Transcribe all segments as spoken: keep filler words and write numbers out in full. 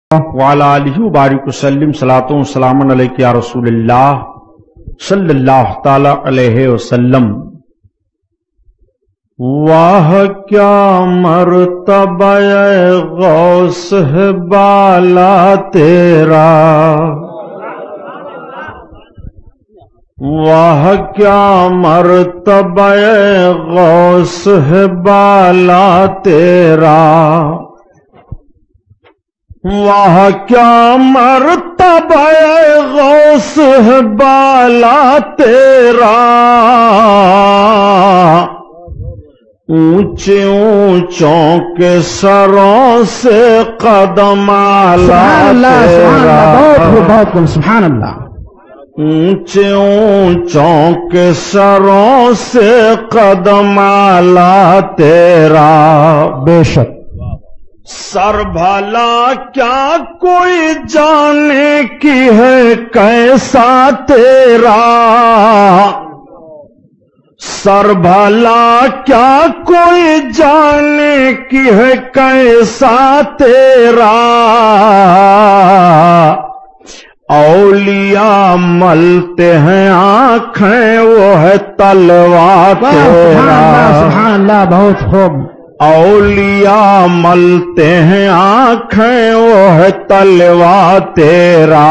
وعلی آلہ وبارک وسلم صلاۃ و سلام علیک یا رسول اللہ صلی اللہ تعالی علیہ وسلم۔ واہ کیا مرتبہ غوث ہے بالا تیرا، واہ کیا مرتبہ غوث ہے بالا تیرا، واہ کیا مرتبہ غوث ہے بالا تیرا، اونچے اونچوں کے سروں سے قدم اعلیٰ تیرا، بہت سبحان اللہ، اونچے اونچوں کے سروں سے قدم اعلیٰ تیرا، بے شک سر بھلا کیا کوئی جانے کی ہے کیسا تیرا، سر بھلا کیا کوئی جانے کی ہے کیسا تیرا، اولیاء ملتے ہیں آنکھیں وہ ہے تلوار تیرا، سبحان اللہ، بہت خوب، اولیاء ملتے ہیں آنکھیں وہ ہے تلوار تیرا،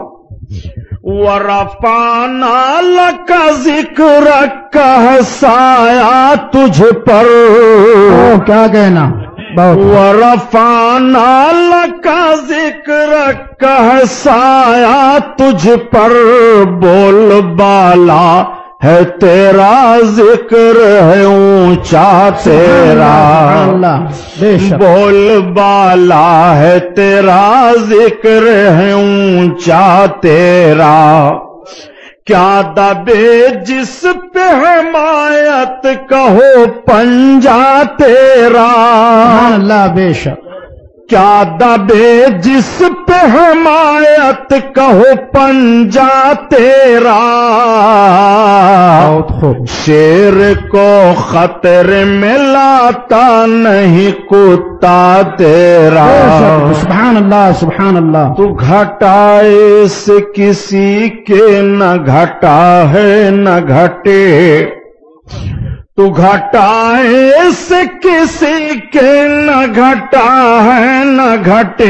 وَرَفَعْنَا لَكَ ذِكْرَكَ ہے سایہ تجھ پر، کیا کہنا، وَرَفَعْنَا لَكَ ذِكْرَكَ ہے سایہ تجھ پر، بول بالا ہے تیرا ذکر ہے اونچا تیرا، بول بالا ہے تیرا ذکر ہے اونچا تیرا، کیا دبے جس پہ حمایت کہو پنجا تیرا، اللہ بے شک، کیا دبے جس پہ حمایت کہو پنجا تیرا، شیر کو خطرے میں لاتا نہیں کتا تیرا، سبحان اللہ سبحان اللہ، تو گھٹائے سے کسی کے نہ گھٹا ہے نہ گھٹے، تو گھٹائے سے کسی کے نہ گھٹا ہے نہ گھٹے،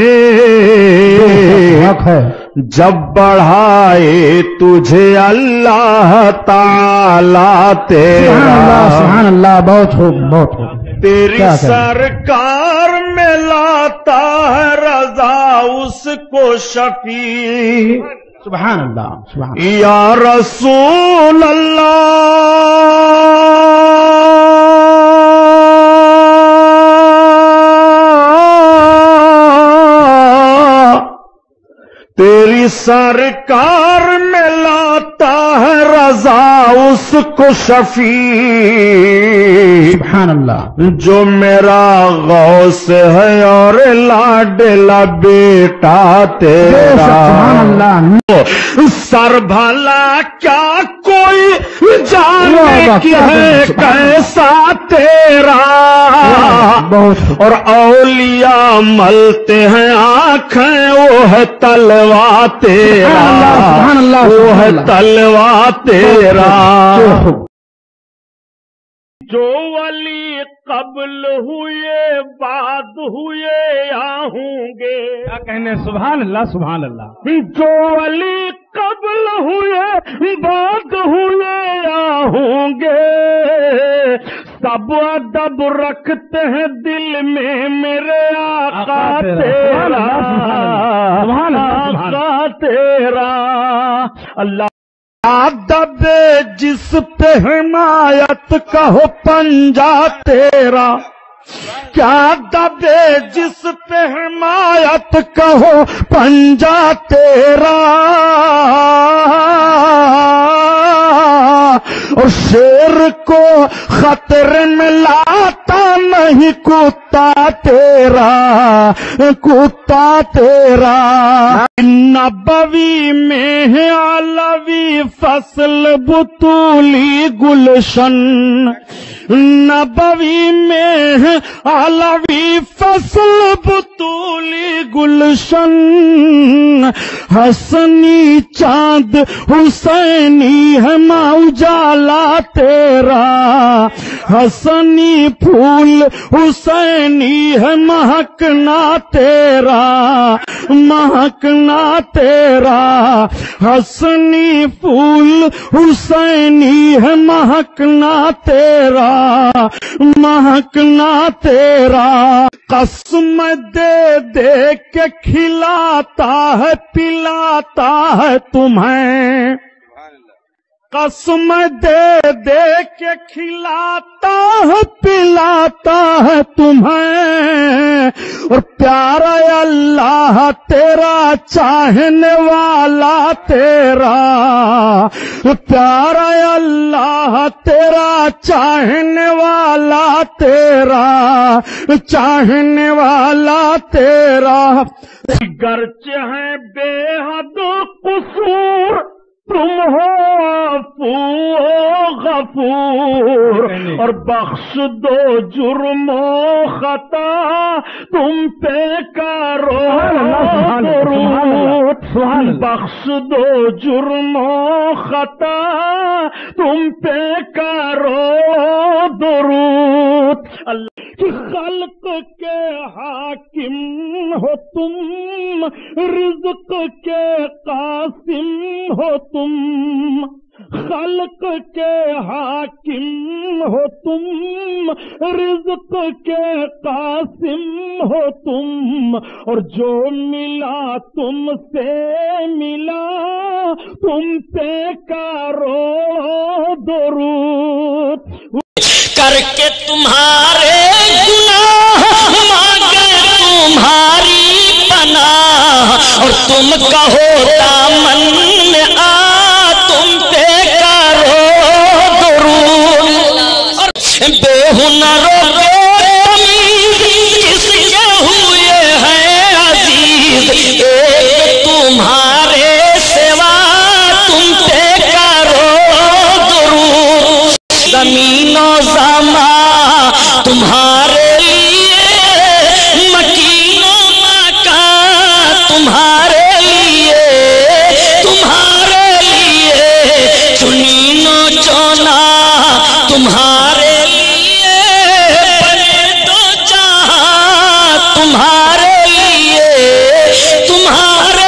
جب بڑھائے تجھے اللہ تعالی تیرا، سبحان اللہ، بہت خوب بہت خوب، تیری سرکار میں لاتا ہے رضا اس کو شفیع، سبحان اللہ سبحان اللہ، یا رسول اللہ تیری سرکار میں لاتا ہے رضا اس کو شفیع، سبحان اللہ، جو میرا غوث ہے اور لاڈلا بیٹا تیرا، سبحان اللہ، سر بھلا کیا کوئی جانے کی ہے کیسا تیرا، اور اولیاء ملتے ہیں آنکھیں وہ ہے تلوار تیرا، وہ ہے تلوار تیرا، جو ولی قبل ہوئے بعد ہوئے یا ہوں گے، کیا کہنے، سبحان اللہ سبحان اللہ، جو ولی قبل ہوئے بعد ہوئے یا ہوں گے، سب ادب رکھتے ہیں دل میں میرے آقا تیرا، آقا تیرا، اللہ دبے جس پہ حمایت کہو پنجا تیرا، کیا دبے جس پہ حمایت کہو پنجا تیرا، اور شیر کو خطرے میں لاتا نہیں کتا کتا تیرا کتا تیرا نبوی میں ہے علوی فصل بطولی گلشن نبوی میں ہے علوی فصل بطولی گلشن حسنی چاند حسینی ہے ماں اجالا تیرا حسنی پھول حسینی ہے مہکنا تیرا مہکنا تیرا حسنی پھول حسینی ہے مہکنا تیرا مہکنا تیرا قسم دے دے کے کھلاتا ہے پلاتا ہے تمہیں قسم دے دے کے کھلاتا ہے پلاتا ہے تمہیں اور پیارا اللہ تیرا چاہنے والا تیرا پیارا اللہ تیرا چاہنے والا تیرا چاہنے والا تیرا گرچہ ہے بے حد قصور تم ہو عفو غفور اور بخش دو جرم و خطا تم پہ کرو درود بخش دو جرم و خطا تم پہ کرو درود کہ خلق کے حاکم ہو تم رزق کے قاسم ہو تم خلق کے حاکم ہو تم رزق کے قاسم ہو تم اور جو ملا تم سے ملا تم پہ کرو درود کر کے تمہارے گناہ مانگے تمہاری پناہ اور تم کہو دامن میں آ تم پہ کرو درود اور بے ہنروں کو تمیز کس کے ہوئے ہیں عزیز ایک تمہارے سوا تم پہ کرو درود زمین و زمان تمہارے لیے مکین و مکان تمہارے لیے تمہارے لیے چنین و چونا تمہارے لیے بنے دو جہاں تمہارے لیے تمہارے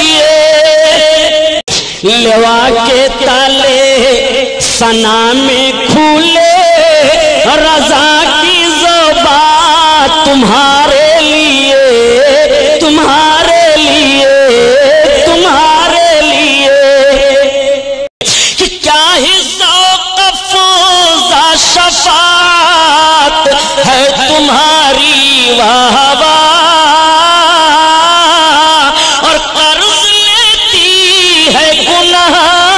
لیے لوا کے تلے ثنا میں کھولے رضا کی زبان تمہارے لیے تمہارے لیے تمہارے لیے کہ کیا ہی ذوق افزا شفاعت ہے تمہاری واہ واہ اور قرض لیتی ہے گناہ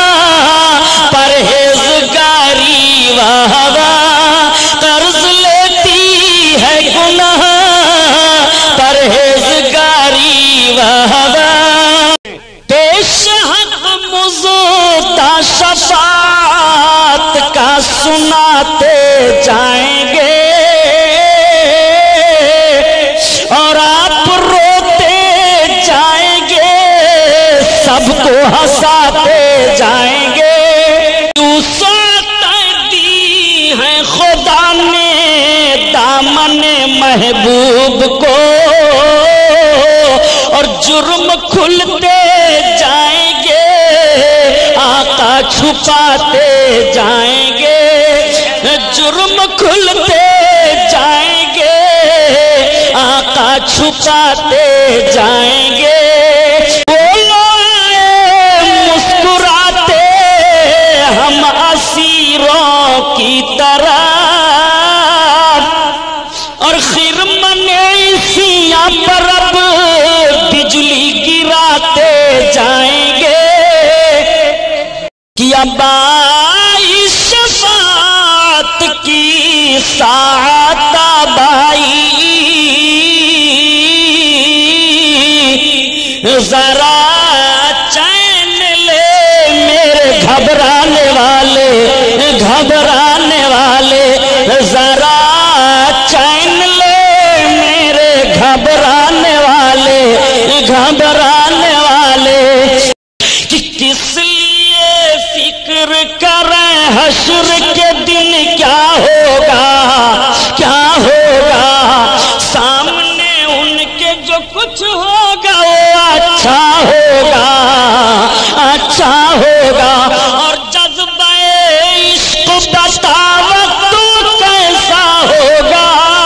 پرہیزگاری واہ واہ قرض لیتی ہے گناہ پرہیزگاری واہ واہ پیش حق مزدہ شفاعت کا سناتے جائیں گے اور آپ روتے جائیں گے سب کو ہنساتے جائیں گے خدا نے دامن محبوب کو اور جرم کھلتے جائیں گے آقا چھپاتے جائیں گے جرم کھلتے جائیں گے آقا چھپاتے جائیں گے مسکراتے ہم اسیروں کی طرح اور خرمن عیسیاں پر اب بجلی گراتے جائیں گے کہ اب آئی شفاعت کی ساعت آئی ذرا چین لے میرے گھبرانے والے گھبرانے والے ذرا چین لے میرے گھبرانے والے گھبرانے والے کہ کس لیے فکر کریں حشر کے دن کیا ہوگا کیا ہوگا سامنے ان کے جو کچھ ہوگا وہ اچھا ہوگا اچھا ہوگا اور جذبہ عشق بتا وقت کیسا ہوگا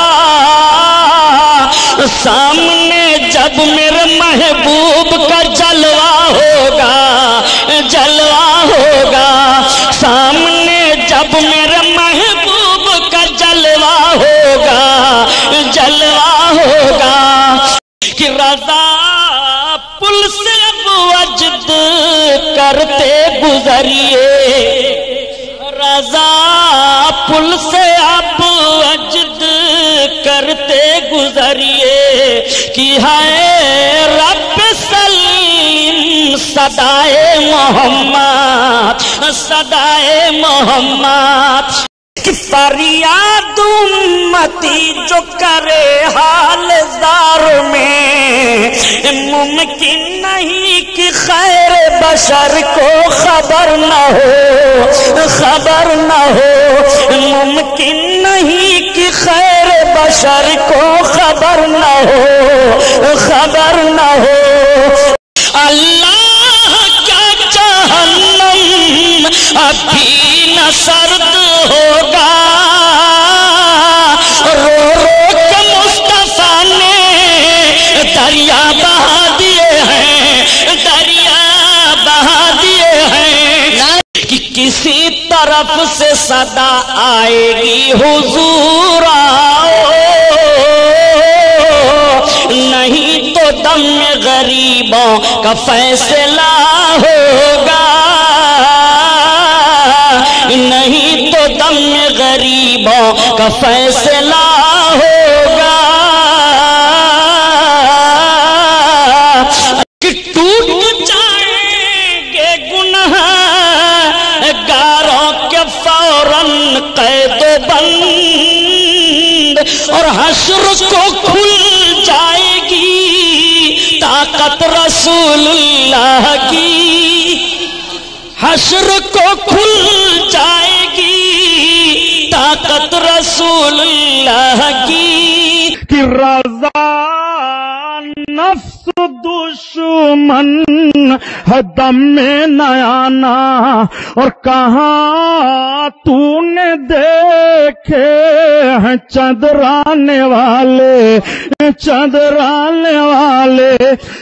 سامنے جب میرے محبوب کا جلوہ ہوگا جلوہ ہوگا سامنے جب میرے محبوب کا جلوہ ہوگا جلوہ ہوگا کہ رضا پل سے اب وجد کرتے گزریے رضا پل سے اب وجد کرتے گزریے کہ ہے رب سلیم صدائے محمد صدائے محمد کہ فریاد امتی جو کرے حال زار میں ممکن نہیں کہ خیر بشر کو خبر نہ ہو خبر نہ ہو ممکن نہیں کہ خیر بشر کو خبر نہ ہو خبر نہ ہو اللہ کا جہنم ابھی نہ سرد ہوگا رو رو کے مصطفیٰ نے دریا بہا دیے ہیں دریا بہا دیے ہیں کہ کسی طرف سے صدا آئے گی حضور آؤ نہیں تو دم غریبوں کا فیصلہ ہوگا نہیں تو دم غریبوں کا فیصلہ ہوگا کہ ٹوٹ جائیں گے گناہ گاروں کے فوراً قید و بند اور حشر کو کھل جائے گی طاقت رسول اللہ کی حشر کو کھل جائے گی طاقت رسول اللہ کی کہ رضا نفس دشمن ہے دم میں نہ آنا اور کہاں تو نے دیکھے ہیں چندرانے والے چندرانے والے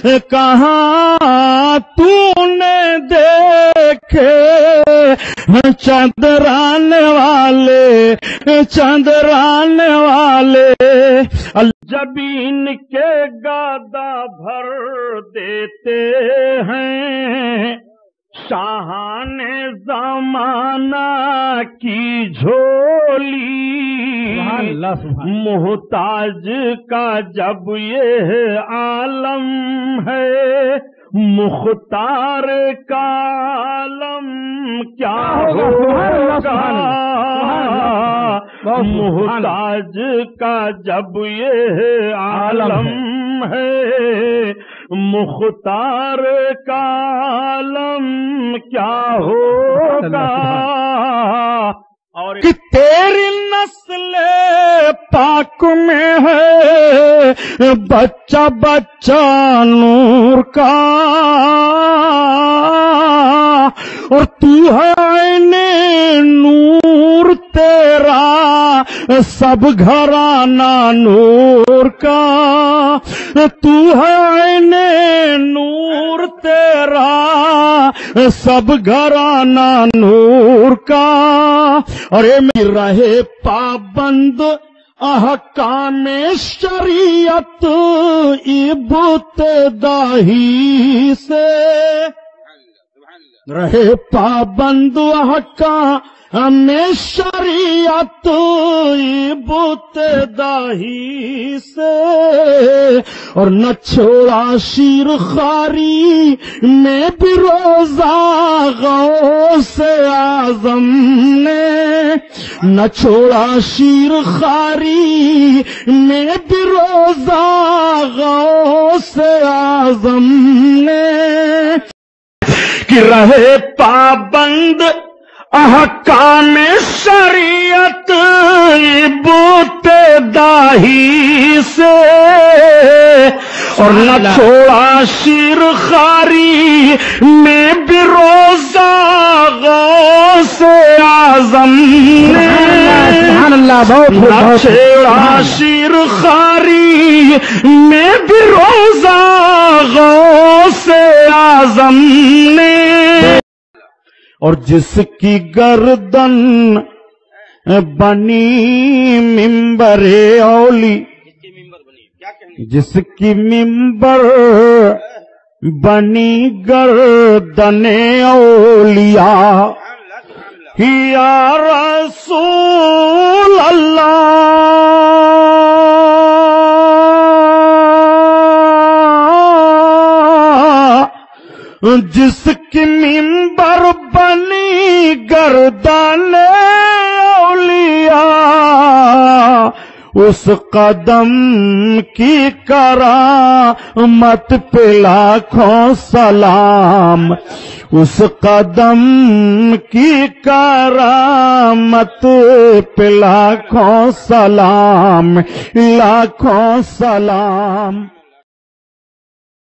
کہاں تو نے دیکھے ہیں چندرانے والے چندرانے والے جبین کے گادا بھر دیتے ہیں شاہان زمانہ کی جھولی محتاج کا جب یہ عالم ہے مختار کا عالم کیا ہوگا محتاج کا جب یہ عالم ہے مختار کا عالم کیا ہوگا اور کہ تیری نسل پاک میں ہے بچہ بچہ نور کا اور تو ہے عین نور تیرا سب گھرانہ نور کا تو ہے عین نور تیرا سب گھرانہ نور کا اور اے میں رہے پابند احکام شریعت ابتدائی سے رہے پابند احکام ہمیں شریعت ابتدائی سے اور نہ چھوڑا شیر خاری میں بھی روزہ غوث اعظم نے، نہ چھوڑا شیر خاری میں بھی روزہ غوث اعظم نے، کہ رہے پابند احکام شریعت ابتدائی سے اور نہ چھوڑا شیر خاری میں بھی روزہ غوث اعظم نے، نہ چھوڑا شیر خاری میں بھی روزہ غوث اعظم نے، اور جس کی گردن بنی ممبر اولی، جس کی ممبر بنی گردن اولیاء، یا رسول اللہ جس کی ممبر بنی گردن اولیاء، اس قدم کی کرامت پہ لاکھوں سلام، اس قدم کی کرامت پہ لاکھوں سلام، لاکھوں سلام۔